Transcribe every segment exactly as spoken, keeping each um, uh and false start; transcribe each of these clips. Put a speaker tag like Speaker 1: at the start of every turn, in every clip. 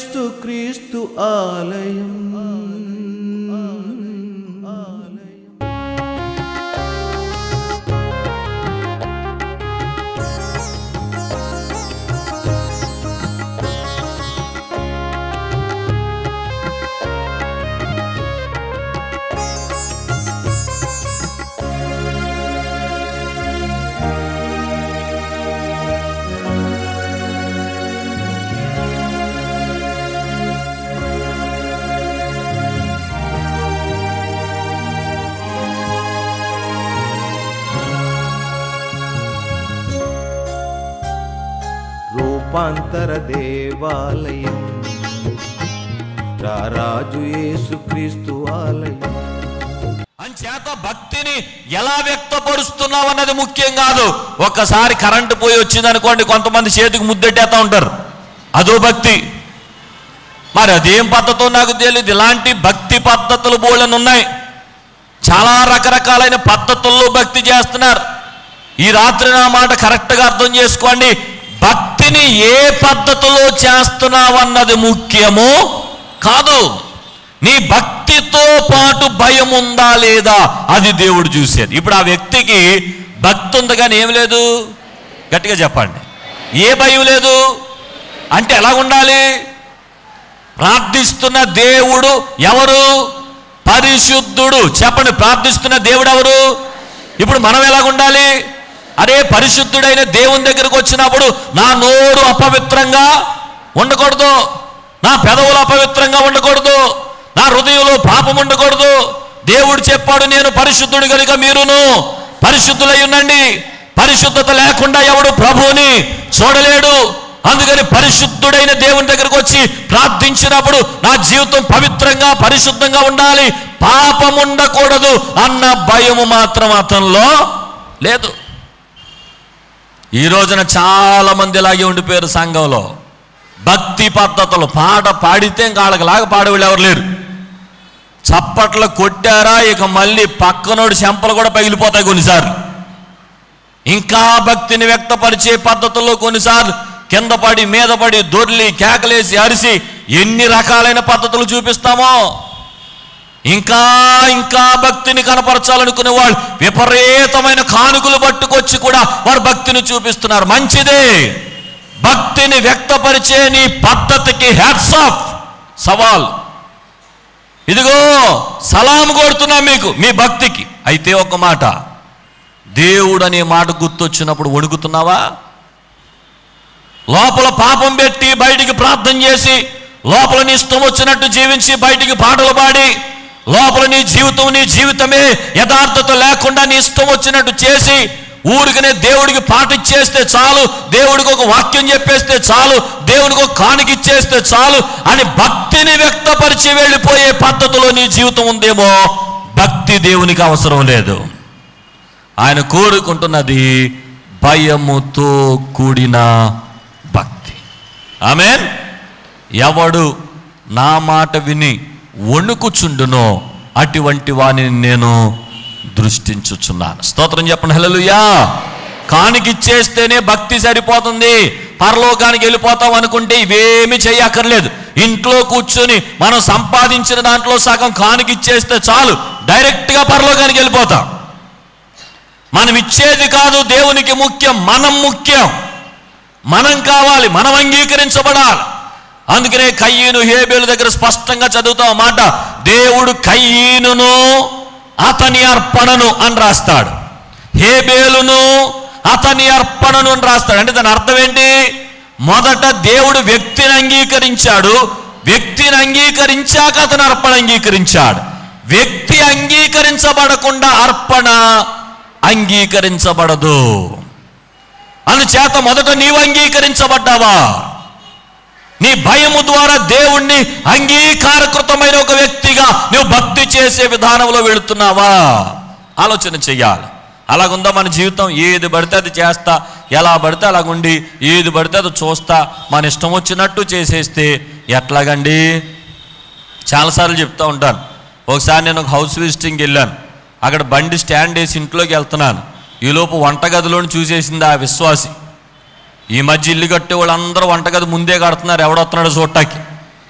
Speaker 1: యేసుక్రీస్తు ఆలయం. రూపాంతర దేవాలయం, రారాజు యేసుక్రీస్తు ఆలయం.
Speaker 2: అంచేత భక్తిని ఎలా వ్యక్తపరుస్తున్నావు అన్నది ముఖ్యం కాదు. ఒక్కసారి కరెంటు పోయి వచ్చింది అనుకోండి, కొంతమంది చేతికి ముద్దెట్టేస్తా ఉంటారు, అదో భక్తి. మరి అదేం పద్ధతో నాకు తెలియదు. ఇలాంటి భక్తి పద్ధతులు బోళ్ళని ఉన్నాయి. చాలా రకరకాలైన పద్ధతుల్లో భక్తి చేస్తున్నారు. ఈ రాత్రి నా మాట కరెక్ట్గా అర్థం చేసుకోండి. భక్తిని ఏ పద్ధతిలో చేస్తున్నావు అన్నది ముఖ్యము కాదు. నీ భక్తితో పాటు భయం ఉందా లేదా అది దేవుడు చూసేది. ఇప్పుడు ఆ వ్యక్తికి భక్తి ఉంది కానీ ఏం లేదు, గట్టిగా చెప్పండి, ఏ భయం లేదు అంటే ఎలా ఉండాలి? ప్రార్థిస్తున్న దేవుడు ఎవరు? పరిశుద్ధుడు. చెప్పండి, ప్రార్థిస్తున్న దేవుడు ఎవరు? ఇప్పుడు మనం ఎలా ఉండాలి? అరే పరిశుద్ధుడైన దేవుని దగ్గరకు వచ్చినప్పుడు నా నోరు అపవిత్రంగా ఉండకూడదు, నా పెదవులు అపవిత్రంగా ఉండకూడదు, నా హృదయంలో పాపం ఉండకూడదు. దేవుడు చెప్పాడు, నేను పరిశుద్ధుడు కనుక మీరును పరిశుద్ధులై ఉండండి. పరిశుద్ధత లేకుండా ఎవడు ప్రభువుని చూడలేడు. అందుకని పరిశుద్ధుడైన దేవుని దగ్గరకు వచ్చి ప్రార్థించినప్పుడు నా జీవితం పవిత్రంగా పరిశుద్ధంగా ఉండాలి, పాపం ఉండకూడదు అన్న భయము మాత్రం అతనిలో లేదు. ఈ రోజున చాలా మంది ఇలాగే ఉండిపోయారు సంఘంలో. భక్తి పద్ధతులు పాట పాడితే కాళ్ళకి పాడేవాళ్ళు ఎవరు లేరు. చప్పట్లు కొట్టారా ఇక మళ్ళీ పక్కనోడి చెంపలు కూడా పగిలిపోతాయి కొన్నిసార్లు. ఇంకా భక్తిని వ్యక్తపరిచే పద్ధతుల్లో కొన్నిసార్లు కింద పడి మీద పడి దొర్లి కేకలేసి అరిసి ఎన్ని రకాలైన పద్ధతులు చూపిస్తామో. ఇంకా ఇంకా భక్తిని కనపరచాలనుకునే వాళ్ళు విపరీతమైన కానుకలు పట్టుకొచ్చి కూడా వారు భక్తిని చూపిస్తున్నారు. మంచిదే, భక్తిని వ్యక్తపరిచే నీ పద్ధతికి హ్యాట్స్ ఆఫ్. సవాల్ ఇదిగో సలాం కొడుతున్నా మీకు మీ భక్తికి. అయితే ఒక మాట, దేవుడు అనే మాట గుర్తొచ్చినప్పుడు వణుకుతున్నావా? లోపల పాపం పెట్టి బయటికి ప్రార్థన చేసి, లోపల నీ ఇష్టం వచ్చినట్టు జీవించి బయటికి పాటలు పాడి, లోపల నీ జీవితం నీ జీవితమే యథార్థత లేకుండా నీ ఇష్టం వచ్చినట్టు చేసి ఊరికనే దేవుడికి పాట ఇచ్చేస్తే చాలు, దేవుడికి ఒక వాక్యం చెప్పేస్తే చాలు, దేవుడికి ఒక కానుక ఇచ్చేస్తే చాలు అని భక్తిని వ్యక్తపరిచి వెళ్ళిపోయే పద్ధతిలో నీ జీవితం ఉందేమో. భక్తి దేవునికి అవసరం లేదు. ఆయన కోరుకుంటున్నది భయముతో కూడిన భక్తి. ఆమేన్. ఎవడు నా మాట విని వణుకుచుండునో అటువంటి వానిని నేను దృష్టించుచున్నాను. స్తోత్రం చెప్పండి. హల్లెలూయా. కానికిచ్చేస్తేనే భక్తి సరిపోతుంది, పరలోకానికి వెళ్ళిపోతాం అనుకుంటే ఇవేమి చేయక్కర్లేదు. ఇంట్లో కూర్చొని మనం సంపాదించిన దాంట్లో సగం కానికిచ్చేస్తే చాలు, డైరెక్ట్గా పరలోకానికి వెళ్ళిపోతాం. మనం ఇచ్చేది కాదు దేవునికి ముఖ్యం, మనం ముఖ్యం. మనం కావాలి, మనం అంగీకరించబడాలి. అందుకనే కయ్యీను హేబేలు దగ్గర స్పష్టంగా చదువుతాం మాట, దేవుడు కయ్యీనును అతని అర్పణను అని రాస్తాడు, హేబేలును అతని అర్పణను అని రాస్తాడు. అంటే దాని అర్థం ఏంటి? మొదట దేవుడు వ్యక్తిని అంగీకరించాడు, వ్యక్తిని అంగీకరించాక అతను అర్పణ అంగీకరించాడు. వ్యక్తి అంగీకరించబడకుండా అర్పణ అంగీకరించబడదు. అందుచేత మొదట నీవు అంగీకరించబడ్డావా? నీ భయము ద్వారా దేవుణ్ణి అంగీకారకృతమైన ఒక వ్యక్తిగా నువ్వు భక్తి చేసే విధానంలో వెళుతున్నావా? ఆలోచన చెయ్యాలి. అలాగుందా మన జీవితం? ఏది పడితే అది చేస్తా, ఎలా పడితే అలాగుండి, ఏది పడితే అది చూస్తా, మన ఇష్టం వచ్చినట్టు చేసేస్తే ఎట్లాగండి? చాలాసార్లు చెప్తూ ఉంటాను. ఒకసారి నేను ఒక హౌస్ విజిటింగ్కి వెళ్ళాను. అక్కడ బండి స్టాండ్ వేసి ఇంట్లోకి వెళ్తున్నాను. ఈలోపు వంటగదిలోని చూసేసింది ఆ విశ్వాసి. ఈ మధ్య ఇల్లు కట్టే వాళ్ళందరూ వంటగది ముందే కడుతున్నారు, ఎవడొస్తున్నాడు చూడటానికి.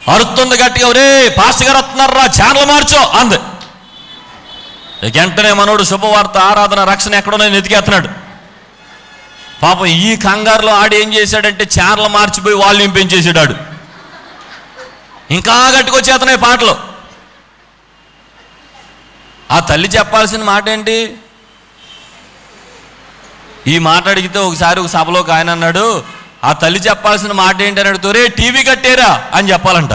Speaker 2: అరుస్తుంది గట్టిగా, ఒరే పాస్టర్ గారు వస్తున్నారా, ఛానల్ మార్చో అంది. వెంటనే మనోడు శుభవార్త, ఆరాధన, రక్షణ ఎక్కడో నేను ఎతికేస్తున్నాడు. పాపం ఈ కంగారులో ఆడు ఏం చేశాడంటే ఛానల్ మార్చిపోయి వాల్యూమ్ పెంచేసాడు. ఇంకా గట్టుకొచ్చేస్తున్నాయి పాటలు. ఆ తల్లి చెప్పాల్సిన మాట ఏంటి? ఈ మాట అడిగితే ఒకసారి ఒక సభలోకి ఆయన అన్నాడు, ఆ తల్లి చెప్పాల్సిన మాట ఏంటి అని అడుగుతూ, రే టీవీ కట్టేరా అని చెప్పాలంట.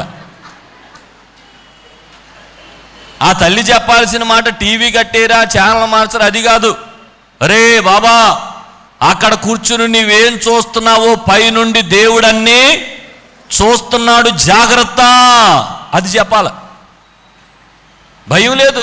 Speaker 2: ఆ తల్లి చెప్పాల్సిన మాట టీవీ కట్టేరా, ఛానల్ మార్చరా, అది కాదు. రే బాబా, అక్కడ కూర్చుని నీవేం చూస్తున్నావో పైనుండి దేవుడన్నీ చూస్తున్నాడు, జాగ్రత్త, అది చెప్పాల. భయం లేదు,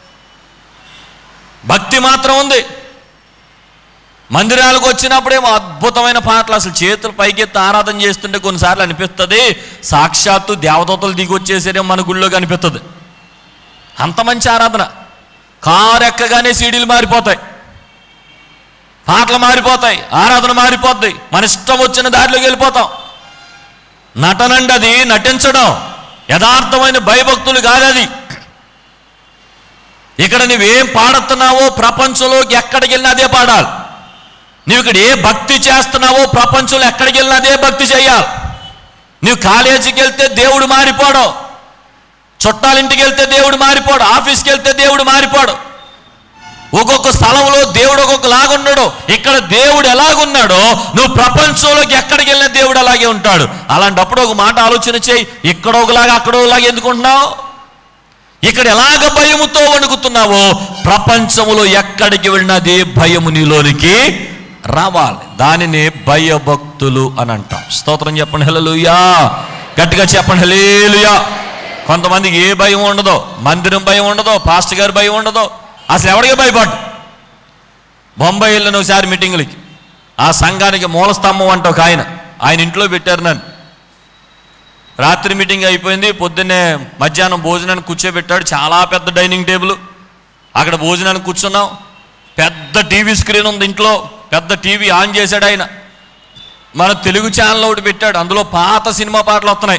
Speaker 2: భక్తి మాత్రం ఉంది. మందిరాలకు వచ్చినప్పుడేమో అద్భుతమైన పాటలు, అసలు చేతులు పైకెత్తి ఆరాధన చేస్తుంటే కొన్నిసార్లు అనిపిస్తుంది సాక్షాత్తు దేవదూతలు దిగి వచ్చేసేదేమో మన గుళ్ళోకి అనిపిస్తుంది. అంత మంచి ఆరాధన. కారు ఎక్కగానే సీడీలు మారిపోతాయి, పాటలు మారిపోతాయి, ఆరాధన మారిపోద్ది, మన ఇష్టం వచ్చిన దారిలోకి వెళ్ళిపోతాం. నటనండి, అది నటించడం, యథార్థమైన భయభక్తులు కాదు అది. ఇక్కడ నువ్వేం పాడుతున్నావో ప్రపంచంలోకి ఎక్కడికి వెళ్ళినా అదే పాడాలి. నువ్వు ఇక్కడ ఏ భక్తి చేస్తున్నావో ప్రపంచంలో ఎక్కడికి వెళ్ళినా అదే భక్తి చేయాలి. నువ్వు కాలేజీకి వెళ్తే దేవుడు మారిపోడు, చుట్టాలింటికి వెళ్తే దేవుడు మారిపోడు, ఆఫీస్కి వెళ్తే దేవుడు మారిపోడు. ఒక్కొక్క స్థలంలో దేవుడు ఒక్కొక్క లాగున్నాడు. ఇక్కడ దేవుడు ఎలాగున్నాడో నువ్వు ప్రపంచంలోకి ఎక్కడికి వెళ్ళిన దేవుడు అలాగే ఉంటాడు. అలాంటప్పుడు ఒక మాట ఆలోచన చేయి, ఇక్కడ ఒకలాగా అక్కడ ఒకలాగా ఎందుకుంటున్నావు? ఇక్కడ ఎలాగ భయముతో వణుకుతున్నావో ప్రపంచంలో ఎక్కడికి వెళ్ళినది భయము నీలోనికి రావాలి. దానిని భయభక్తులు అని అంటాం. స్తోత్రం చెప్పండి హల్లెలూయా, గట్టిగా చెప్పండి హల్లెలూయా. కొంతమందికి ఏ భయం ఉండదో, మందిరం భయం ఉండదో, పాస్టర్ గారి భయం ఉండదో, అసలు ఎవరికి భయపడ్డు. బొంబాయి వెళ్ళిన ఒకసారి మీటింగులకి, ఆ సంఘానికి మూలస్తంభం అంట ఒక ఆయన, ఆయన ఇంట్లో పెట్టారు నన్ను. రాత్రి మీటింగ్ అయిపోయింది, పొద్దున్నే మధ్యాహ్నం భోజనానికి కూర్చోబెట్టాడు. చాలా పెద్ద డైనింగ్ టేబుల్, అక్కడ భోజనానికి కూర్చున్నాం. పెద్ద టీవీ స్క్రీన్ ఉంది ఇంట్లో, పెద్ద టీవీ ఆన్ చేశాడు ఆయన. మన తెలుగు ఛానల్ ఒకటి పెట్టాడు, అందులో పాత సినిమా పాటలు వస్తున్నాయి.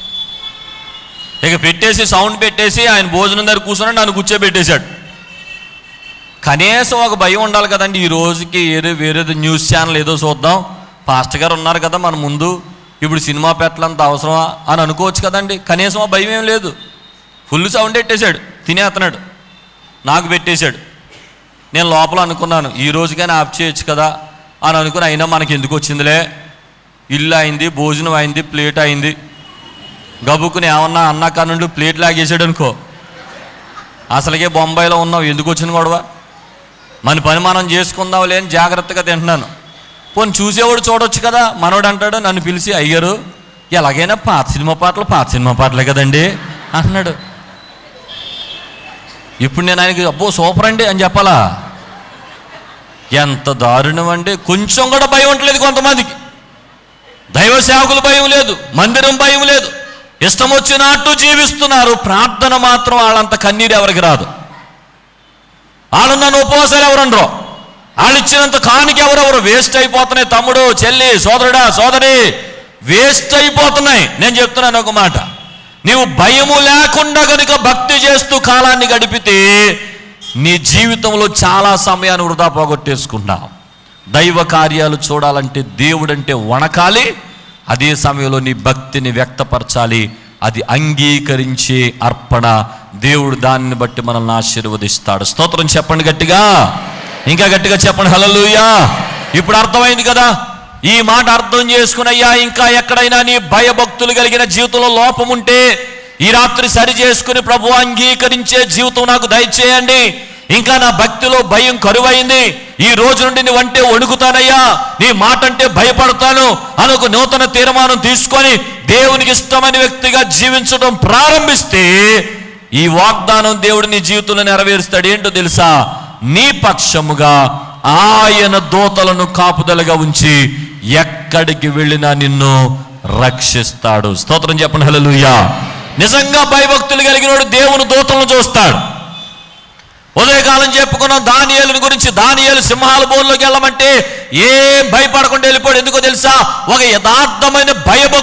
Speaker 2: ఇక పెట్టేసి సౌండ్ పెట్టేసి ఆయన భోజనం దగ్గర కూర్చున్నాడు, నన్ను కూర్చోబెట్టేశాడు. కనీసం ఒక భయం ఉండాలి కదండి. ఈ రోజుకి ఏదో వేరేదో న్యూస్ ఛానల్ ఏదో చూద్దాం, పాస్టర్ గారు ఉన్నారు కదా మన ముందు, ఇప్పుడు సినిమా పెట్టలంత అవసరమా అని అనుకోవచ్చు కదండి. కనీసం ఆ భయం ఏం లేదు. ఫుల్ సౌండ్ పెట్టేశాడు, తినేస్తున్నాడు, నాకు పెట్టేశాడు. నేను లోపల అనుకున్నాను ఈ రోజుకైనా ఆఫ్ చేయొచ్చు కదా అని అనుకుని, అయినా మనకి ఎందుకు వచ్చిందిలే, ఇల్లు అయింది, భోజనం అయింది, ప్లేట్ అయింది. గబుక్కుని ఏమన్నా అన్నాక నుండి ప్లేట్ లాగేసాడు అనుకో, అసలుకే బొంబాయిలో ఉన్నావు, ఎందుకు వచ్చిన గొడవ, మన పని మనం చేసుకుందాం లేని జాగ్రత్తగా తింటున్నాను. పోనీ చూసేవాడు చూడొచ్చు కదా. మనోడు అంటాడు నన్ను పిలిచి, అయ్యారు ఎలాగైనా పాత సినిమా పాటలు పాత సినిమా పాటలే కదండి అంటున్నాడు. ఇప్పుడు నేను ఆయనకి అబ్బో సూపర్ అండి అని చెప్పాలా? ఎంత దారుణం అండి. కొంచెం కూడా భయం ఉండలేదు కొంతమందికి. దైవ సేవకులు భయం లేదు, మందిరం భయం లేదు, ఇష్టం వచ్చినట్టు జీవిస్తున్నారు. ప్రార్థన మాత్రం వాళ్ళంత కన్నీరు ఎవరికి రాదు. వాళ్ళు నన్ను ఉపవాసాలు ఎవరండ్రో, వాళ్ళు ఇచ్చినంత కానికి ఎవరెవరు వేస్ట్ అయిపోతున్నాయి. తమ్ముడు, చెల్లి, సోదరుడా, సోదరి, వేస్ట్ అయిపోతున్నాయి. నేను చెప్తున్నాను ఒక మాట, నీవు భయము లేకుండా కనుక భక్తి చేస్తూ కాలాన్ని గడిపితే నీ జీవితంలో చాలా సమయాన్ని వృధా పోగొట్టేసుకుంటావు. దైవ కార్యాలు చూడాలంటే దేవుడంటే వణకాలి, అదే సమయంలో నీ భక్తిని వ్యక్తపరచాలి. అది అంగీకరించే అర్పణ. దేవుడు దాన్ని బట్టి మనల్ని ఆశీర్వదిస్తాడు. స్తోత్రం చెప్పండి గట్టిగా, ఇంకా గట్టిగా చెప్పండి హల్లెలూయా. ఇప్పుడు అర్థమైంది కదా. ఈ మాట అర్థం చేసుకునయ్యా, ఇంకా ఎక్కడైనా నీ భయభక్తులు కలిగిన జీవితంలో లోపం ఉంటే ఈ రాత్రి సరి చేసుకుని ప్రభు అంగీకరించే జీవితం నాకు దయచేయండి. ఇంకా నా భక్తిలో భయం కరువైంది, ఈ రోజు నుండి నువ్వంటే వణుకుతానయ్యా, నీ మాట అంటే భయపడతాను అని ఒక నూతన తీర్మానం తీసుకొని దేవునికి ఇష్టమైన వ్యక్తిగా జీవించడం ప్రారంభిస్తే ఈ వాగ్దానం దేవుడు నీ జీవితంలో నెరవేరుస్తాడు. ఏంటో తెలుసా? నీ పక్షముగా ఆయన దూతలను కాపుదలగా ఉంచి ఎక్కడికి వెళ్ళినా నిన్ను రక్షిస్తాడు. స్తోత్రం చెప్పండి హల్లెలూయా. నిజంగా భయభక్తులు కలిగినోడు దేవుని దూతలను చూస్తాడు. ఉదయకాలం చెప్పుకున్న దానియేలుని గురించి, దానియేలు సింహాల బోన్లోకి వెళ్ళమంటే ఏం భయపడకుండా వెళ్ళిపోయాడు. ఎందుకో తెలుసా? ఒక యథార్థమైన భయభక్తులు కలిగిన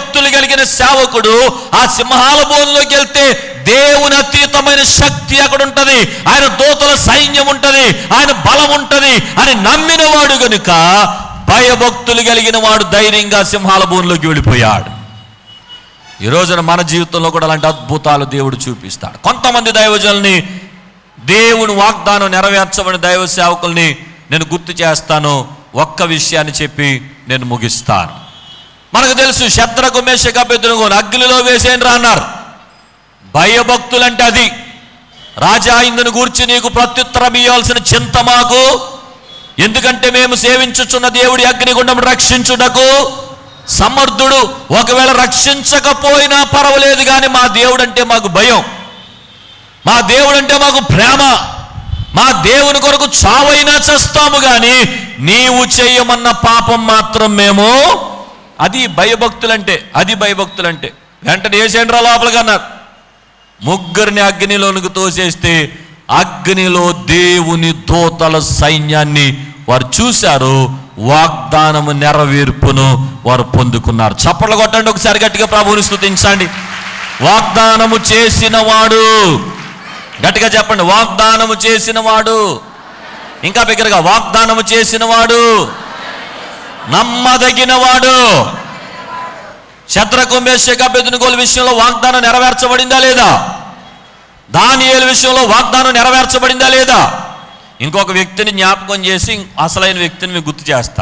Speaker 2: కలిగిన సేవకుడు ఆ సింహాల బోన్లోకి వెళ్తే దేవుని అతీతమైన శక్తి అక్కడ ఉంటది, ఆయన దూతల సైన్యం ఉంటది, ఆయన బలం ఉంటది అని నమ్మిన వాడు గనుక భయభక్తులు కలిగిన వాడు ధైర్యంగా సింహాల బోన్లోకి వెళ్ళిపోయాడు. ఈ రోజున మన జీవితంలో కూడా అలాంటి అద్భుతాలు దేవుడు చూపిస్తాడు. కొంతమంది దైవజనుల్ని, దేవుని వాగ్దానం నెరవేర్చబడిన దైవ సేవకుల్ని నేను గుర్తు చేస్తాను. ఒక్క విషయాన్ని చెప్పి నేను ముగిస్తాను. మనకు తెలుసు, శద్రకు మేషకు అబేద్నెగోను అగ్నిలో వేసేయండిరా అన్నారు. భయభక్తులంటే అది. రాజా, ఇందును గూర్చి నీకు ప్రత్యుత్తరం ఇవ్వాల్సిన చింత మాకు, ఎందుకంటే మేము సేవించుచున్న దేవుడి అగ్నిగుండం రక్షించుటకు సమర్థుడు. ఒకవేళ రక్షించకపోయినా పర్వాలేదు, కానీ మా దేవుడు అంటే మాకు భయం, మా దేవుడు అంటే మాకు ప్రేమ, మా దేవుని కొరకు చావైనా చేస్తాము, కానీ నీవు చేయమన్న పాపం మాత్రం మేము, అది భయభక్తులంటే, అది భయభక్తులంటే. వెంటనే వేసేండ్రా లోపలికి అన్నారు. ముగ్గురిని అగ్నిలోనికి తోసేస్తే అగ్నిలో దేవుని దూతల సైన్యాన్ని వారు చూశారు. వాగ్దానము నెరవేర్పును వారు పొందుకున్నారు. చప్పట్లు కొట్టండి ఒకసారి గట్టిగా, ప్రభువుని స్తుతించండి. వాగ్దానము చేసిన వాడు, గట్టిగా చెప్పండి, వాగ్దానము చేసిన వాడు. ఇంకా బిగ్గరగా, వాగ్దానము చేసిన వాడు నమ్మదగిన వాడు. శద్రకు మేషకు అబేద్నెగోల విషయంలో వాగ్దానం నెరవేర్చబడిందా లేదా? దానియేలు విషయంలో వాగ్దానం నెరవేర్చబడిందా లేదా? ఇంకొక వ్యక్తిని జ్ఞాపకం చేసి అసలైన వ్యక్తిని మీకు గుర్తు చేస్తా.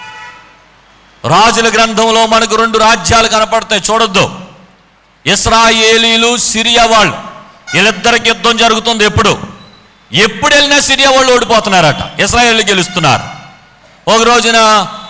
Speaker 2: రాజుల గ్రంథంలో మనకు రెండు రాజ్యాలు కనపడతాయి, చూడొద్దు. ఇశ్రాయేలీలు, సిరియా వాళ్ళు, వీళ్ళిద్దరికి యుద్ధం జరుగుతుంది. ఎప్పుడు ఎప్పుడు వెళ్ళినా సిరియా వాళ్ళు ఓడిపోతున్నారట, ఇశ్రాయేలు గెలుస్తున్నారు. ఒక రోజున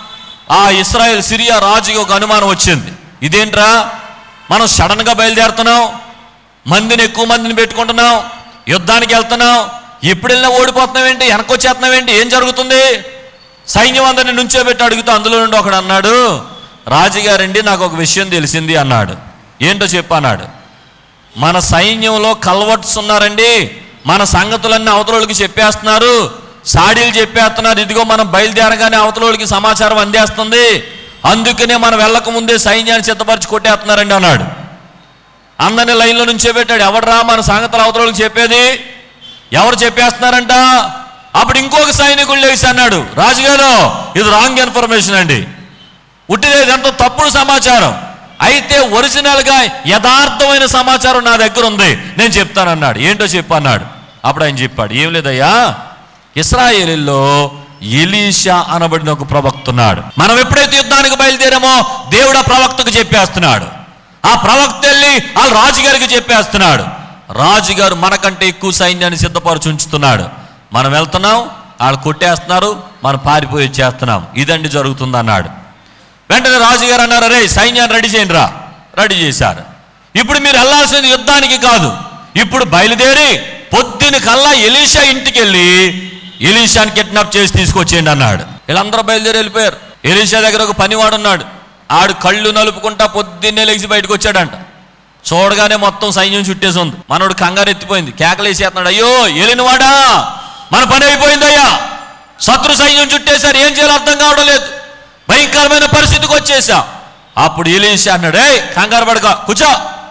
Speaker 2: ఆ ఇశ్రాయేల్ సిరియా రాజుకి ఒక అనుమానం వచ్చింది. ఇదేంట్రా, మనం సడన్గా బయలుదేరుతున్నాం, మందిని ఎక్కువ మందిని పెట్టుకుంటున్నాం, యుద్ధానికి వెళ్తున్నాం, ఎప్పుడు వెళ్ళినా ఓడిపోతున్నావేంటి, వెనకొచ్చేస్తున్నావేంటి, ఏం జరుగుతుంది? సైన్యం అందరిని నుంచోబెట్టి అడుగుతూ అందులో నుండి ఒకడు అన్నాడు, రాజుగారండి నాకు ఒక విషయం తెలిసింది అన్నాడు. ఏంటో చెప్పన్నాడు. మన సైన్యంలో కల్వర్ట్స్ ఉన్నారండి, మన సంగతులన్నీ అవతలోళ్ళకి చెప్పేస్తున్నారు, సాడీలు చెప్పేస్తున్నారు. ఇదిగో మనం బయలుదేరగానే అవతలోళ్ళకి సమాచారం అందేస్తుంది, అందుకనే మనం వెళ్ళక ముందే సైన్యాన్ని సిద్ధపరిచి కొట్టేస్తున్నారండి అన్నాడు. అందరినీ లైన్లో నుంచే పెట్టాడు. ఎవడరా మన సంగతులు అవతలోళ్ళకి చెప్పేది, ఎవరు చెప్పేస్తున్నారంట? అప్పుడు ఇంకొక సైనికుడు లేచి అన్నాడు, రాజుగారు ఇది రాంగ్ ఇన్ఫర్మేషన్ అండి, ఉట్టిదే, ఇదంతా తప్పుడు సమాచారం, అయితే ఒరిజినల్గా యథార్థమైన సమాచారం నా దగ్గర ఉంది, నేను చెప్తానన్నాడు. ఏంటో చెప్పన్నాడు. అప్పుడు ఆయన చెప్పాడు, ఏం లేదయ్యా, ఇశ్రాయేలీలో ఎలీషా అనబడిన ఒక ప్రవక్త ఉన్నాడు. మనం ఎప్పుడైతే యుద్ధానికి బయలుదేరామో దేవుడు ఆ ప్రవక్తకు చెప్పేస్తున్నాడు. ఆ ప్రవక్త వెళ్ళి వాళ్ళ రాజుగారికి చెప్పేస్తున్నాడు. రాజుగారు మనకంటే ఎక్కువ సైన్యాన్ని సిద్ధపరచి ఉంచుతున్నాడు. మనం వెళ్తున్నాం, వాళ్ళు కొట్టేస్తున్నారు, మనం పారిపోయి వచ్చేస్తున్నాం, ఇదండి జరుగుతుంది అన్నాడు. వెంటనే రాజుగారు అన్నారు, రే సైన్యాన్ని రెడీ చేయండి రా. రెడీ చేశారు. ఇప్పుడు మీరు వెళ్ళాల్సింది యుద్ధానికి కాదు, ఇప్పుడు బయలుదేరి పొద్దున కల్లా ఎలీషా ఇంటికి వెళ్ళి ఎలీషాని కిడ్నాప్ చేసి తీసుకొచ్చేయండి అన్నాడు. వీళ్ళందరూ బయలుదేరి వెళ్ళిపోయారు. ఎలీషా దగ్గర ఒక పనివాడు ఉన్నాడు. ఆడు కళ్ళు నలుపుకుంటా పొద్దున్నే లేచి బయటకు వచ్చాడంట. చూడగానే మొత్తం సైన్యం చుట్టేసి ఉంది. మనోడు కంగారు ఎత్తిపోయింది, కేకలేసేస్తున్నాడు, అయ్యో ఏలినవాడా మన పని అయిపోయిందయ్యా, శత్రు సైన్యం చుట్టేశారు, ఏం చేయాలో అర్థం కావడం లేదు, భయంకరమైన పరిస్థితికి వచ్చేసా. అప్పుడు ఎలీషా అన్నాడు, ఏ కంగారు పడక, కూర్చో,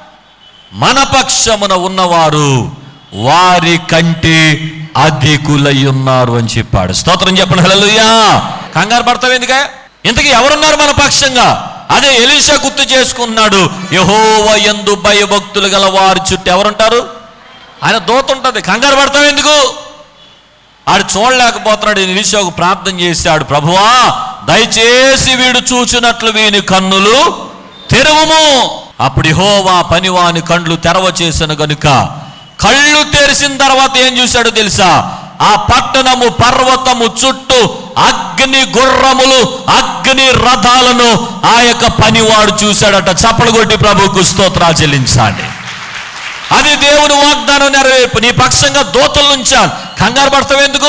Speaker 2: మన పక్షమున ఉన్నవారు వారి కంటే అధికులై ఉన్నారు అని చెప్పాడు. స్తోత్రం చెప్పండి, హల్లెలూయా. కంగారు పడతావు ఎందుకే, ఇంతకీ ఎవరున్నారు మన పక్షంగా? అదే ఎలీషా గుర్తు చేసుకున్నాడు. యెహోవా యందు భయభక్తులు గల వారి చుట్టూ ఎవరుంటారు? ఆయన దూత ఉంటుంది. కంగారు పడతావు ఎందుకు? ఆడు చూడలేకపోతున్నాడు. ఎలీషాకు ప్రార్థన చేశాడు, ప్రభువా దయచేసి వీడు చూచినట్లు వీని కన్నులు తెరవుము. అప్పుడు యెహోవా పనివాని కండ్లు తెరవ చేసిన గనుక కళ్ళు తెరిసిన తర్వాత ఏం చూశాడో తెలుసా? ఆ పట్టణము పర్వతము చుట్టూ అగ్ని గుర్రములు, అగ్ని రథాలను ఆ యొక్క పనివాడు చూశాడట. చప్పలు కొట్టి ప్రభువుకు స్తోత్రాలు చెల్లించాలి. అది దేవుని వాగ్దానం నెరవేర్పు. నీ పక్షంగా దూతలు ఉంచాను. కంగారు పడతావు ఎందుకు?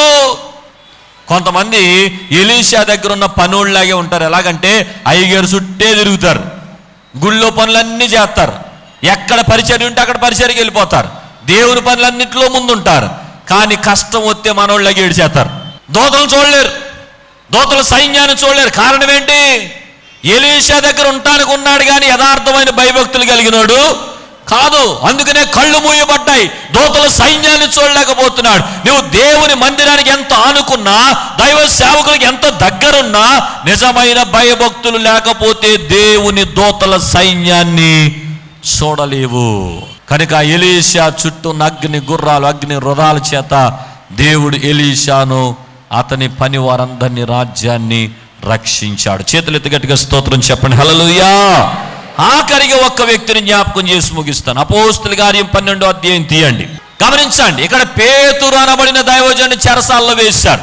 Speaker 2: కొంతమంది ఎలీషా దగ్గర ఉన్న పనుల్లాగే ఉంటారు. ఎలాగంటే అయ్యగారు చుట్టే తిరుగుతారు, గుళ్ళో పనులన్నీ చేస్తారు, ఎక్కడ పరిచర్య ఉంటే అక్కడ పరిచర్యకి వెళ్ళిపోతారు, దేవుని పనులన్నింటిలో ముందుంటారు. కానీ కష్టం వస్తే మనోళ్ళకి ఏడిచేస్తారు. దూతలు చూడలేరు, దూతల సైన్యాన్ని చూడలేరు. కారణం ఏంటి? ఎలీషా దగ్గర ఉండటానికి ఉన్నాడు కానీ యథార్థమైన భయభక్తులు కలిగినోడు కాదు. అందుకనే కళ్ళు మూయబడ్డాయి, దూతల సైన్యాన్ని చూడలేకపోతున్నాడు. నువ్వు దేవుని మందిరానికి ఎంత ఆనుకున్నా, దైవ సేవకులకు ఎంత దగ్గరున్నా, నిజమైన భయభక్తులు లేకపోతే దేవుని దూతల సైన్యాన్ని చూడలేవు. కనుక ఎలీషా చుట్టూ అగ్ని గుర్రాలు, అగ్ని రథాల చేత దేవుడు ఎలీషాను, అతని పని వారందరినీ, రాజ్యాన్ని రక్షించాడు. చేతులెత్తి గట్టిగా స్తోత్రం చెప్పండి, హల్లెలూయా. ఆఖరిగా ఒక్క వ్యక్తిని జ్ఞాపకం చేసి ముగిస్తాను. అపోస్తలుల కార్యం పన్నెండో అధ్యాయం తీయండి, గమనించండి. ఇక్కడ పేతురు అనబడిన దైవజనుని చెరసాల్లో వేశారు.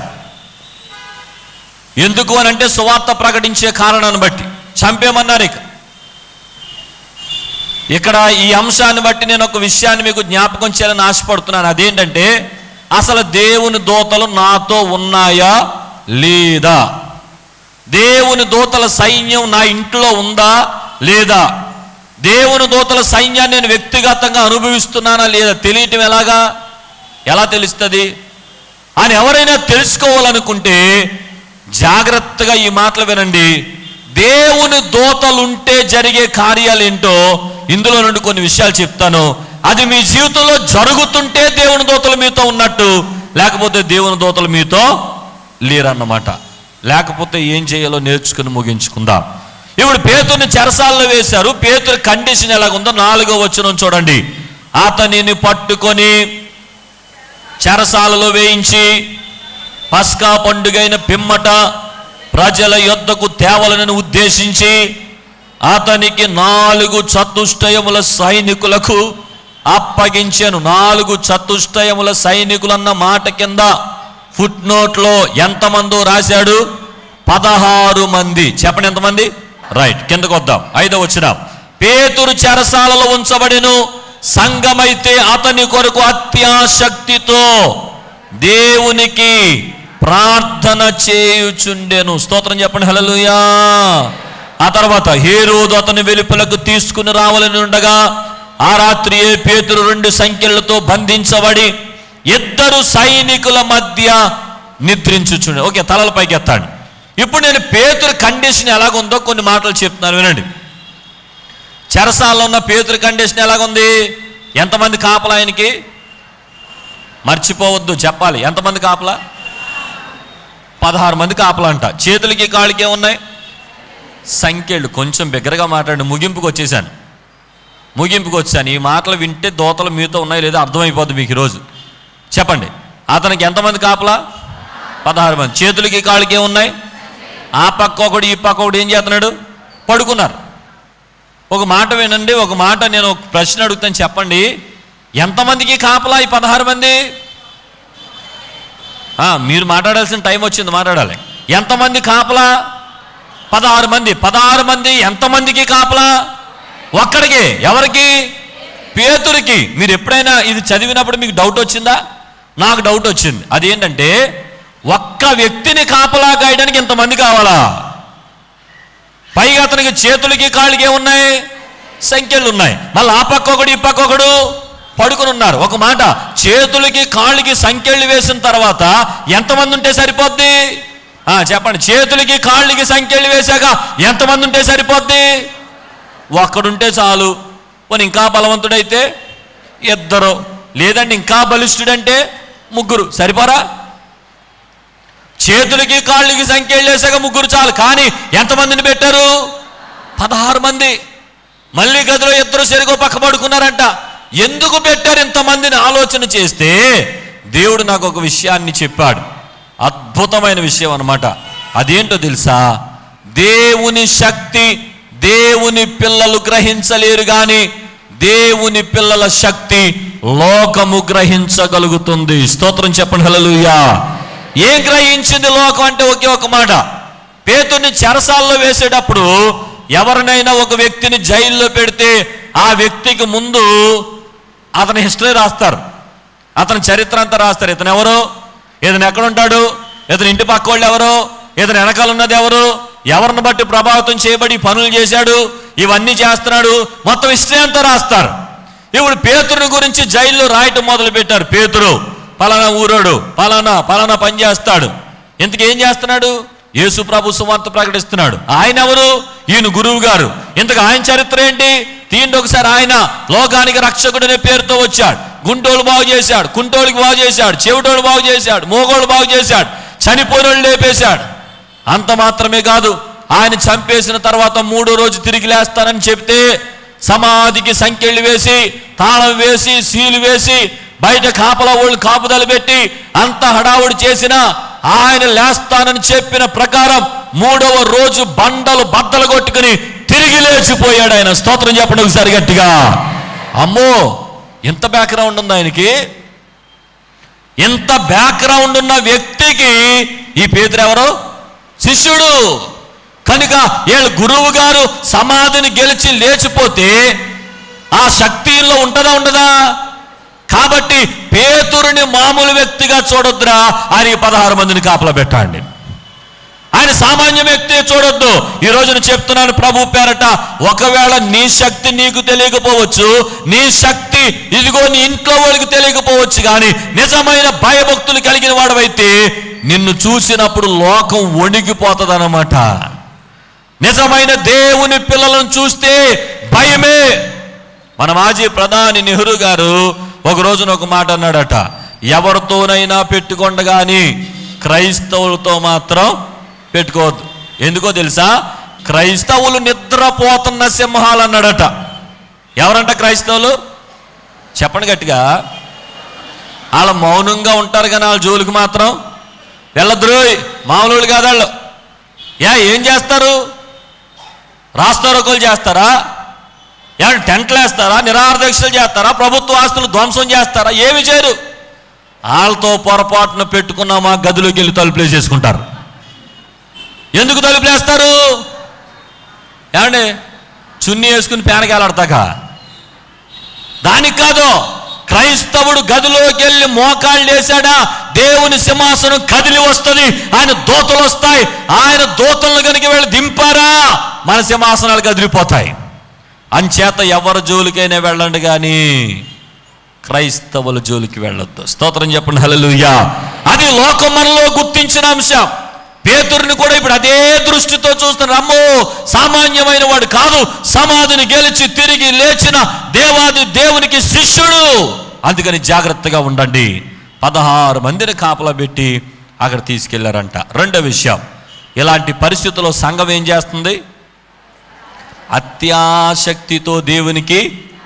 Speaker 2: ఎందుకు అని అంటే సువార్త ప్రకటించే కారణాన్ని బట్టి చంపేమన్నారు. ఇక ఇక్కడ ఈ అంశాన్ని బట్టి నేను ఒక విషయాన్ని మీకు జ్ఞాపకం చేయాలని ఆశపడుతున్నాను. అదేంటంటే, అసలు దేవుని దూతలు నాతో ఉన్నాయా లేదా, దేవుని దూతల సైన్యం నా ఇంట్లో ఉందా లేదా, దేవుని దూతల సైన్యాన్ని నేను వ్యక్తిగతంగా అనుభవిస్తున్నానా లేదా తెలియటం ఎలాగా, ఎలా తెలుస్తుంది అని ఎవరైనా తెలుసుకోవాలనుకుంటే జాగ్రత్తగా ఈ మాటలు వినండి. దేవుని దూతలుంటే జరిగే కార్యాలు ఏంటో ఇందులో నుండి కొన్ని విషయాలు చెప్తాను. అది మీ జీవితంలో జరుగుతుంటే దేవుని దూతలు మీతో ఉన్నట్టు, లేకపోతే దేవుని దూతలు మీతో లేరన్నమాట. లేకపోతే ఏం చేయాలో నేర్చుకుని ముగించుకుందాం. ఇప్పుడు పేతురుని చెరసాల్లో వేశారు. పేతురు కండిషన్ ఎలాగుందో నాలుగో వచనం చూడండి. అతనిని పట్టుకొని చెరసాలలో వేయించి పస్కా పండుగైన పిమ్మట ప్రజల యొద్దకు తేవలనని ఉద్దేశించి అతనికి నాలుగు చతుష్టయముల సైనికులకు అప్పగించాను. నాలుగు చతుష్టయముల సైనికులన్న మాట కింద ఫుట్ నోట్లో ఎంతమందో రాశాడు? పదహారు మంది. చెప్పండి ఎంతమంది? రైట్, కిందకు వద్దాం. ఐదో వచనం. పేతురు చెరసాలలో ఉంచబడెను, సంఘమైతే అతని కొరకు అత్యాశక్తితో దేవునికి ప్రార్థన చేయుచుండెను. స్తోత్రం చెప్పండి, హల్లెలూయా. ఆ తర్వాత హేరోదు అతని వెలుపలకు తీసుకుని రావాలని ఉండగా ఆ రాత్రియే పేతురు రెండు సంఖ్యలతో బంధించబడి ఇద్దరు సైనికుల మధ్య నిద్రించుచుండే. ఓకే, తలల పైకి ఎత్తాడు. ఇప్పుడు నేను పేతురు కండిషన్ ఎలాగుందో కొన్ని మాటలు చెప్తున్నాను, వినండి. చెరసాలలో ఉన్న పేతురు కండిషన్ ఎలాగుంది? ఎంతమంది కాపలా ఆయనకి? మర్చిపోవద్దు, చెప్పాలి. ఎంతమంది కాపలా? పదహారు మంది కాపలా అంట. చేతులకి కాళ్ళకి ఏమున్నాయి? సంఖ్యలు. కొంచెం బిగ్గరగా మాట్లాడండి, ముగింపుకు వచ్చేసాను ముగింపుకు వచ్చాను ఈ మాటలు వింటే దోతలు మీతో ఉన్నాయి లేదా అర్థమైపోద్ది మీకు ఈరోజు. చెప్పండి, అతనికి ఎంతమంది కాపలా? పదహారు మంది. చేతులకి కాళ్ళకి ఏమున్నాయి? ఆ పక్క ఒకడు ఈ పక్క ఒకడు ఏం చేస్తున్నాడు? పడుకున్నారు. ఒక మాట వినండి, ఒక మాట నేను ఒక ప్రశ్న అడుగుతాను, చెప్పండి. ఎంతమందికి కాపలా ఈ పదహారు మంది? మీరు మాట్లాడాల్సిన టైం వచ్చింది, మాట్లాడాలి. ఎంతమంది కాపలా? పదహారు మంది. పదహారు మంది ఎంతమందికి కాపలా? ఒక్కడికి. ఎవరికి? పేతురికి. మీరు ఎప్పుడైనా ఇది చదివినప్పుడు మీకు డౌట్ వచ్చిందా? నాకు డౌట్ వచ్చింది. అదేంటంటే, ఒక్క వ్యక్తిని కాపలా కాయడానికి ఎంతమంది కావాలా? పైగా అతనికి చేతులకి కాళ్ళకి ఏమున్నాయి? సంఖ్యలు ఉన్నాయి. మళ్ళీ ఆ పక్క ఒకడు ఈ పక్క ఒకడు పడుకుని ఉన్నారు. ఒక మాట, చేతులకి కాళ్ళకి సంఖ్యలు వేసిన తర్వాత ఎంతమంది ఉంటే సరిపోద్ది? చెప్పండి. చేతులకి కాళ్ళకి సంఖ్యలు వేశాక ఎంతమంది ఉంటే సరిపోద్ది? ఒక్కడుంటే చాలు. పోనీ ఇంకా బలవంతుడైతే ఇద్దరు, లేదంటే ఇంకా బలిష్ఠుడంటే ముగ్గురు. సరిపోరా? చేతులకి కాళ్ళకి సంఖ్యలు వేసాక ముగ్గురు చాలు. కానీ ఎంతమందిని పెట్టారు? పదహారు మంది. మళ్ళీ గదిలో ఇద్దరు సరిగో పక్క పడుకున్నారంట. ఎందుకు పెట్టారు ఇంతమందిని ఆలోచన చేస్తే దేవుడు నాకు ఒక విషయాన్ని చెప్పాడు. అద్భుతమైన విషయం అన్నమాట. అదేంటో తెలుసా? దేవుని శక్తి దేవుని పిల్లలు గ్రహించలేరు, కానీ దేవుని పిల్లల శక్తి లోకము గ్రహించగలుగుతుంది. స్తోత్రం చెప్పండి, హల్లెలూయా. ఏం గ్రహించింది లోకం అంటే ఒకే ఒక మాట. పేతుర్ని చెరసాల్లో వేసేటప్పుడు ఎవరినైనా ఒక వ్యక్తిని జైల్లో పెడితే ఆ వ్యక్తికి ముందు అతని హిస్టరీ రాస్తారు, అతని చరిత్ర అంతా రాస్తారు. ఇతను ఎవరు, ఇతను ఎక్కడుంటాడు, ఇతని ఇంటి పక్క వాళ్ళు ఎవరు, ఇతను వెనకాల ఉన్నది ఎవరు, ఎవరిని బట్టి ప్రభావితం చేయబడి పనులు చేశాడు, ఇవన్నీ చేస్తున్నాడు, మొత్తం హిస్టరీ అంతా రాస్తారు. ఇప్పుడు పేతురుని గురించి జైల్లో రాయటం మొదలు పెట్టారు. పేతురు పలానా ఊరోడు, పలానా పలానా పని చేస్తాడు. ఇంతకేం చేస్తున్నాడు? యేసు ప్రభు సువార్త ప్రకటిస్తున్నాడు. ఆయన ఎవరు? ఈయన గురువు గారు. ఇంతకు ఆయన చరిత్ర ఏంటి? తీయండి ఒకసారి. ఆయన లోకానికి రక్షకుడు అనే పేరుతో వచ్చాడు. గుంటోళ్ళు బాగు చేశాడు, కుంటోళ్ళకి బాగు చేశాడు, చెవిటోళ్ళు బాగు చేశాడు, మోగోళ్ళు బాగు చేశాడు, చనిపోయిన వాళ్ళు లేపేశాడు. అంత మాత్రమే కాదు, ఆయన చంపేసిన తర్వాత మూడో రోజు తిరిగి లేస్తానని చెప్తే సమాధికి సంకెళ్ళు వేసి, తాళం వేసి, సీలు వేసి, బయట కాపలా వాళ్ళు కాపుదలు పెట్టి అంత హడావుడి చేసిన ఆయన లేస్తానని చెప్పిన ప్రకారం మూడవ రోజు బండలు బద్దలు కొట్టుకుని తిరిగి లేచిపోయాడు ఆయన. స్తోత్రం చెప్పండి ఒకసారి గట్టిగా. అమ్మో, ఎంత బ్యాక్గ్రౌండ్ ఉంది ఆయనకి! ఇంత బ్యాక్గ్రౌండ్ ఉన్న వ్యక్తికి ఈ పేతురు ఎవరు? శిష్యుడు. కనుక వీళ్ళ గురువు గారు సమాధిని గెలిచి లేచిపోతే ఆ శక్తిలో ఉంటుందా ఉండదా? కాబట్టి పేతురుని మామూలు వ్యక్తిగా చూడొద్దురా, ఆయనకి పదహారు మందిని కాపలా పెట్టండి. ఆయన సామాన్య వ్యక్తి చూడొద్దు. ఈ రోజున చెప్తున్నాను ప్రభు పేరట, ఒకవేళ నీ శక్తి నీకు తెలియకపోవచ్చు, నీ శక్తి ఇదిగో నీ ఇంట్లో వాళ్ళకి తెలియకపోవచ్చు, కానీ నిజమైన భయభక్తులు కలిగిన వాడవైతే నిన్ను చూసినప్పుడు లోకం వణికిపోతుంది అన్నమాట. నిజమైన దేవుని పిల్లలను చూస్తే భయమే. మన మాజీ ప్రధాని నెహ్రూ గారు ఒక రోజున ఒక మాట అన్నాడట, ఎవరితోనైనా పెట్టుకోండి కానీ క్రైస్తవులతో మాత్రం పెట్టుకోవద్దు. ఎందుకో తెలుసా? క్రైస్తవులు నిద్రపోతున్న సింహాలు అన్నాడట. ఎవరంట క్రైస్తవులు? చెప్పండి గట్టిగా. వాళ్ళ మౌనంగా ఉంటారు కానీ వాళ్ళ జోలికి మాత్రం వెళ్ళద్రోయ్. మామూలు కాదు వాళ్ళు. యా ఏం చేస్తారు? రాస్తారోకోలు చేస్తారా? ఏమన్నా టెంట్లు వేస్తారా? నిరాహారదీక్షలు చేస్తారా? ప్రభుత్వ ఆస్తులు ధ్వంసం చేస్తారా? ఏమి చేయరు. వాళ్ళతో పొరపాటున పెట్టుకున్నామా గదిలోకి వెళ్ళి తలుపులు వేసేసుకుంటారు. ఎందుకు తలుపులు వేస్తారు? ఏమండి, చున్నీ వేసుకుని పేనకేలాడతాక? దానికి కాదు. క్రైస్తవుడు గదిలోకి వెళ్ళి మోకాళ్ళు వేసాడా, దేవుని సింహాసనం కదిలి వస్తుంది, ఆయన దూతలు వస్తాయి. ఆయన దూతలను కనుక వెళ్ళి దింపారా మన సింహాసనాలు కదిలిపోతాయి. అంచేత ఎవరి జోలికైనా వెళ్ళండి కానీ క్రైస్తవుల జోలికి వెళ్ళొద్దు. స్తోత్రం చెప్పండి హల్లెలూయా. అది లోకం మనలో గుర్తించిన అంశం. పేతురుని కూడా ఇప్పుడు అదే దృష్టితో చూస్తున్నారు. అమ్మో, సామాన్యమైన వాడు కాదు, సమాధిని గెలిచి తిరిగి లేచిన దేవాది దేవునికి శిష్యుడు. అందుకని జాగ్రత్తగా ఉండండి. పదహారు మందిని కాపలా పెట్టి అక్కడ తీసుకెళ్లారంట. రెండో విషయం, ఇలాంటి పరిస్థితుల్లో సంఘం ఏం చేస్తుంది? అత్యాశక్తితో దేవునికి.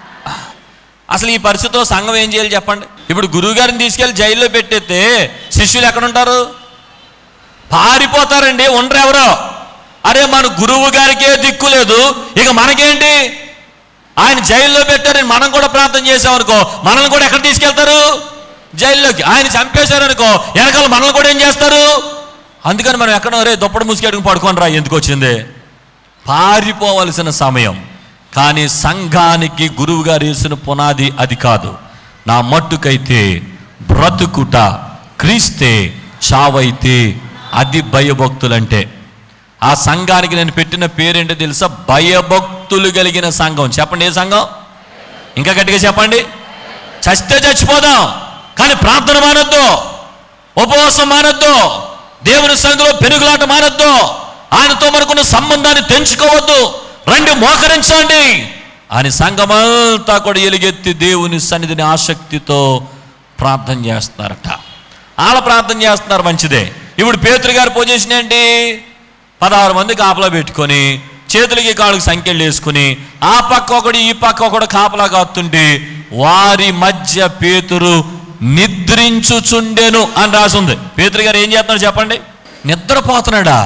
Speaker 2: అసలు ఈ పరిస్థితిలో సంఘం ఏం చేయాలి చెప్పండి? ఇప్పుడు గురువు గారిని తీసుకెళ్లి జైల్లో పెట్టేస్తే శిష్యులు ఎక్కడుంటారు? పారిపోతారండి. ఉండరు ఎవరో. అరే, మన గురువు గారికే దిక్కు లేదు, ఇక మనకేంటి? ఆయన జైల్లో పెట్టారని మనం కూడా ప్రార్థన చేసామనుకో, మనల్ని కూడా ఎక్కడ తీసుకెళ్తారు? జైల్లోకి. ఆయన చంపేశారనుకో, వెనకాల మనల్ని కూడా ఏం చేస్తారు? అందుకని మనం ఎక్కడ రే దుప్పటి ముసుకెట్టుకుని పడుకొని రా, ఎందుకు వచ్చింది? పారిపోవలసిన సమయం. కానీ సంఘానికి గురువు గారు వేసిన పునాది అది కాదు. నా మట్టుకైతే బ్రతుకుట క్రీస్తే, చావైతే అది భయభక్తులంటే. ఆ సంఘానికి నేను పెట్టిన పేరేంటో తెలుసా? భయభక్తులు కలిగిన సంఘం. చెప్పండి, ఏ సంఘం? ఇంకా గట్టిగా చెప్పండి. చస్తే చచ్చిపోదాం కానీ ప్రార్థన మానొద్దు, ఉపవాసం మానొద్దు, దేవుని సన్నిధిలో పెనుగులాట మానొద్దు, ఆయనతో మనకున్న సంబంధాన్ని తెంచుకోవద్దు. రండి మోకరించండి అని సంఘమంతా కూడా ఎలుగెత్తి దేవుని సన్నిధిని ఆసక్తితో ప్రార్థన చేస్తున్నారట. వాళ్ళ ప్రార్థన చేస్తున్నారు, మంచిదే. ఇప్పుడు పేతురు గారి పొజిషన్ ఏంటి? పదహారు మంది కాపలా పెట్టుకొని చేతులకి కాళ్ళకి సంఖ్యలు వేసుకుని ఆ పక్క ఒకడు ఈ పక్క ఒకడు కాపలా కాస్తుంటే వారి మధ్య పేతురు నిద్రించుచుండెను అని రాసుంది. పేతురు గారు ఏం చేస్తున్నాడు చెప్పండి? నిద్రపోతున్నాడా?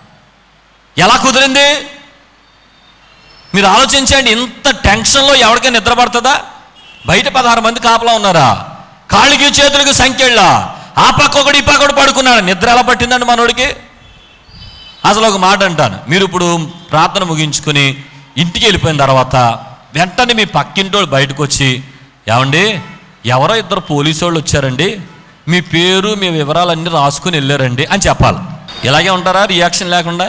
Speaker 2: ఎలా కుదిరింది? మీరు ఆలోచించండి. ఇంత టెన్షన్లో ఎవరికైనా నిద్ర పడుతుందా? బయట పదహారు మంది కాపలా ఉన్నారా, కాళ్ళకి చేతులకి సంఖ్యళ్ళ, ఆ పక్క ఒకటి ఈ పక్క ఒకటి పడుకున్నాడు. నిద్ర ఎలా పట్టిందండి మనోడికి? అసలు ఒక మాట అంటాను, మీరు ఇప్పుడు ప్రార్థన ముగించుకొని ఇంటికి వెళ్ళిపోయిన తర్వాత వెంటనే మీ పక్కింటోళ్ళు బయటకు వచ్చి, ఏమండి ఎవరో ఇద్దరు పోలీసు వాళ్ళు వచ్చారండి, మీ పేరు మీ వివరాలన్నీ రాసుకుని వెళ్ళారండి అని చెప్పాలి. ఇలాగే ఉంటారా రియాక్షన్ లేకుండా?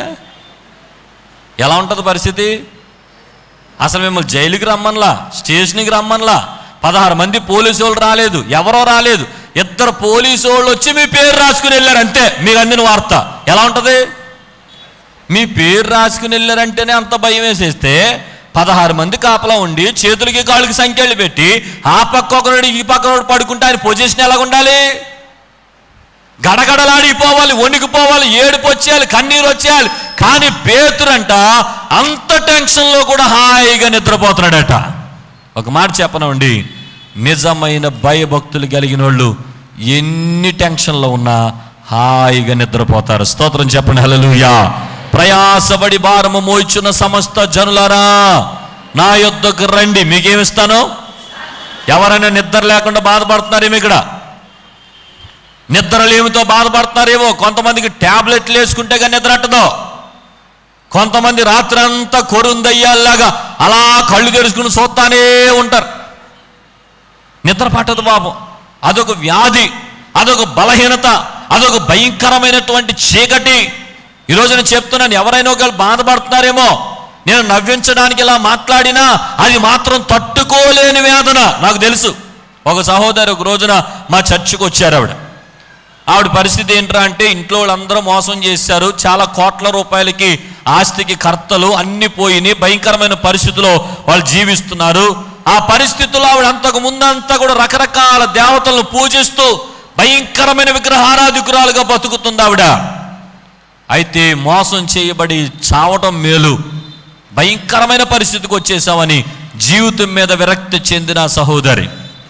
Speaker 2: ఎలా ఉంటుంది పరిస్థితి? అసలు మిమ్మల్ని జైలుకి రమ్మన్లా, స్టేషన్కి రమ్మన్లా, పదహారు మంది పోలీసు వాళ్ళు రాలేదు, ఎవరో రాలేదు, ఇద్దరు పోలీసు వాళ్ళు వచ్చి మీ పేరు రాసుకుని వెళ్ళారు, అంతే మీకు అందిన వార్త. ఎలా ఉంటుంది? మీ పేరు రాసుకుని వెళ్ళారంటేనే అంత భయం వేసేస్తే పదహారు మంది కాపలా ఉండి చేతులకి కాళ్ళకి సంఖ్యలు పెట్టి ఆ పక్క ఒకడు ఈ పక్క ఒకడు పడుకుంటే ఆయన పొజిషన్ ఎలాగ ఉండాలి? గడగడలాడిపోవాలి, వణికిపోవాలి, ఏడుపు వచ్చేయాలి, కన్నీరు వచ్చేయాలి. కానీ పేతురంట అంత టెన్షన్లో కూడా హాయిగా నిద్రపోతున్నాడట. ఒక మాట చెప్పనండి, నిజమైన భయభక్తులు కలిగిన వాళ్ళు ఎన్ని టెన్షన్లో ఉన్నా హాయిగా నిద్రపోతారు. స్తోత్రం చెప్పండి హల్లెలూయా. ప్రయాసపడి భారము మోయిచున్న సమస్త జనులారా నా యొద్దకు రండి, మీకేమిస్తాను? ఎవరైనా నిద్ర లేకుండా బాధపడుతున్నారేమో, ఇక్కడ నిద్రలేమితో బాధపడుతున్నారేమో. కొంతమందికి ట్యాబ్లెట్లు వేసుకుంటే కానీ నిద్ర అట్టదో. కొంతమంది రాత్రి అంతా కొరుందయ్యాల్లాగా అలా కళ్ళు తెరుచుకుని చూస్తానే ఉంటారు. నిద్ర పట్టదు పాపం. అదొక వ్యాధి, అదొక బలహీనత, అదొక భయంకరమైనటువంటి చీకటి. ఈరోజు నేను చెప్తున్నాను, ఎవరైనా ఒకళ్ళు బాధపడుతున్నారేమో, నేను నవ్వించడానికి ఇలా మాట్లాడినా అది మాత్రం తట్టుకోలేని వేదన నాకు తెలుసు. ఒక సహోదరు ఒక రోజున మా చర్చికి వచ్చారు. ఆవిడ ఆవిడ పరిస్థితి ఏంట్రా అంటే, ఇంట్లో వాళ్ళందరూ మోసం చేశారు, చాలా కోట్ల రూపాయలకి ఆస్తికి కర్తలు అన్ని పోయినాయి, భయంకరమైన పరిస్థితిలో వాళ్ళు జీవిస్తున్నారు. ఆ పరిస్థితుల్లో ఆవిడ అంతకు ముందంతా కూడా రకరకాల దేవతలను పూజిస్తూ భయంకరమైన విగ్రహారాధికురాలుగా బతుకుతుంది ఆవిడ. అయితే మోసం చేయబడి చావటం మేలు, భయంకరమైన పరిస్థితికి వచ్చేసామని జీవితం మీద విరక్తి చెందిన సహోదరి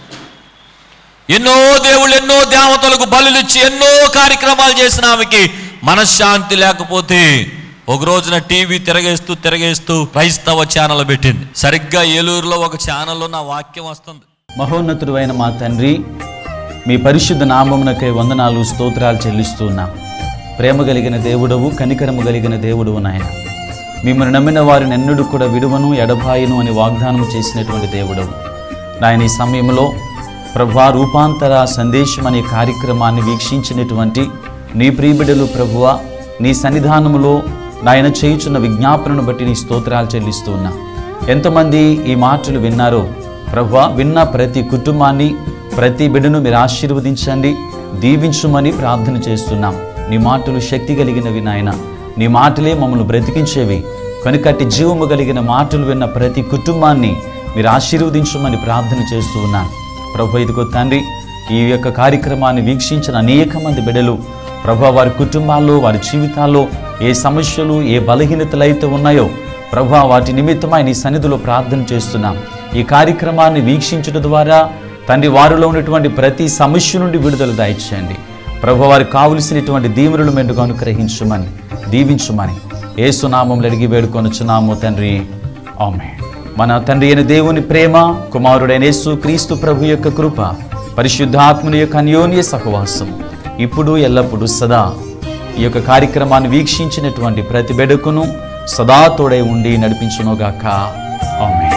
Speaker 2: ఎన్నో దేవుళ్ళు ఎన్నో దేవతలకు బలులు ఇచ్చి ఎన్నో కార్యక్రమాలు చేసిన ఆమెకి మనశ్శాంతి లేకపోతే ఒక రోజున టీవీ తిరగేస్తూ తిరగేస్తూ క్రైస్తవ ఛానల్ పెట్టింది. సరిగ్గా ఏలూరులో ఒక ఛానల్లో నా వాక్యం వస్తుంది.
Speaker 3: మహోన్నతుడు అయిన మా తండ్రి, మీ పరిశుద్ధ నామమునకై వందనాలు స్తోత్రాలు చెల్లిస్తున్నాం. ప్రేమ కలిగిన దేవుడవు, కనికరము కలిగిన దేవుడవు నాయన. మిమ్మల్ని నమ్మిన వారిని ఎన్నడూ కూడా విడువను ఎడబాయను అని వాగ్దానం చేసినటువంటి దేవుడవు నాయన. ఈ సమయంలో ప్రభువా, రూపాంతర సందేశం అనే కార్యక్రమాన్ని వీక్షించినటువంటి నీ ప్రియబిడ్డలు ప్రభువా, నీ సన్నిధానములో నాయన చేయుచున్న విజ్ఞాపనను బట్టి నీ స్తోత్రాలు చెల్లిస్తున్నా. ఎంతమంది ఈ మాటలు విన్నారో ప్రభువా, విన్న ప్రతి కుటుంబాన్ని ప్రతి బిడ్డను మీరు ఆశీర్వదించండి, దీవించుమని ప్రార్థన చేస్తున్నాం. నీ మాటలు శక్తి కలిగినవి నాయన, నీ మాటలే మమ్మల్ని బ్రతికించేవి కనుకట్టి జీవము కలిగిన మాటలు విన్న ప్రతి కుటుంబాన్ని మీరు ఆశీర్వదించమని ప్రార్థన చేస్తూ ఉన్నాను. ప్రభు, ఇదిగో తండ్రి, ఈ యొక్క కార్యక్రమాన్ని వీక్షించిన అనేక మంది బిడ్డలు ప్రభు, వారి కుటుంబాల్లో వారి జీవితాల్లో ఏ సమస్యలు ఏ బలహీనతలు అయితే ఉన్నాయో ప్రభు, వాటి నిమిత్తమై నీ సన్నిధిలో ప్రార్థన చేస్తున్నాం. ఈ కార్యక్రమాన్ని వీక్షించడం ద్వారా తండ్రి, వారిలో ఉన్నటువంటి ప్రతి సమస్య నుండి విడుదల దయచేయండి ప్రభు. వారికి కావలసినటువంటి దీవెనలు మెండుగా అనుగ్రహించమని దీవించమని యేసు నామములో అడిగి వేడుకొనుచున్నాము తండ్రి, ఆమేన్. మన తండ్రి అయిన దేవుని ప్రేమ, కుమారుడైన యేసు క్రీస్తు ప్రభు యొక్క కృప, పరిశుద్ధాత్మని యొక్క అన్యోన్య సహవాసం ఇప్పుడు ఎల్లప్పుడూ సదా ఈ యొక్క కార్యక్రమాన్ని వీక్షించినటువంటి ప్రతి బిడ్డకును సదా తోడై ఉండి నడిపించునుగాక. ఆమేన్.